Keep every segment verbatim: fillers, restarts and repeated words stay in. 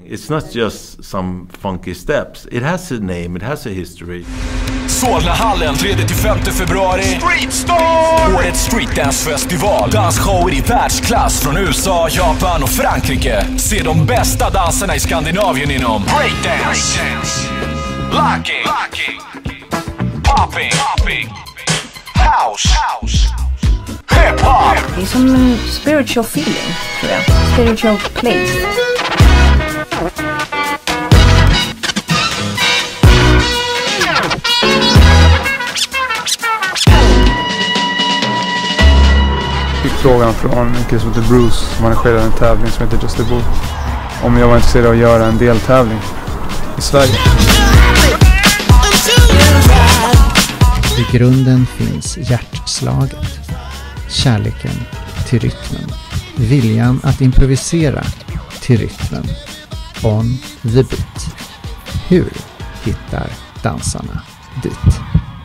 It's not just some funky steps. It has a name, it has a history. Solnahallen tredje till femte februari. Streetstar! Årets streetdancefestival. Dansshower i världsklass från U S A, Japan och Frankrike. Se de bästa danserna i Skandinavien inom breakdance, locking, locking, popping, popping, house, house, hip-hop. Det är som en spiritual feeling, tror jag. Spiritual place. Jag fick frågan från en kille som heter Bruce som arrangerade en tävling som heter Just a Bull om jag var intresserad av att göra en deltävling i Sverige. I grunden finns hjärtslaget, kärleken till rytmen, viljan att improvisera till rytmen, on the beat. Hur hittar dansarna dit?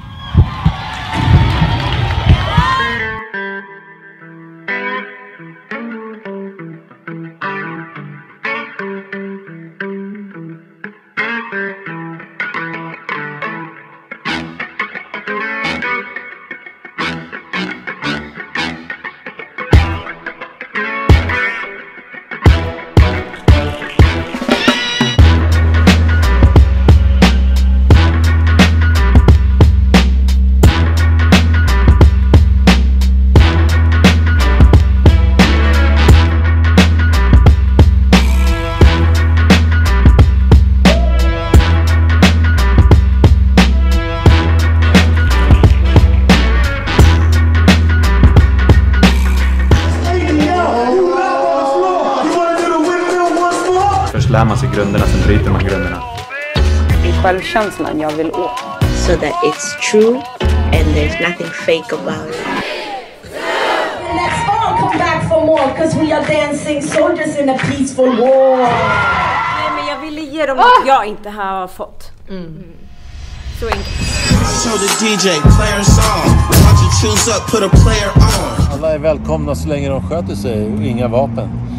Lär man sig grunderna, sen bryter man grunderna. Det är självkänslan jag vill åt. So that it's true and there's nothing fake about it. Let's all come back for more because we are dancing soldiers in a peaceful war. Nej, men jag ville ge dem något jag inte har fått. Mm. Mm. Så enkelt. Alla är välkomna så länge de sköter sig och inga vapen.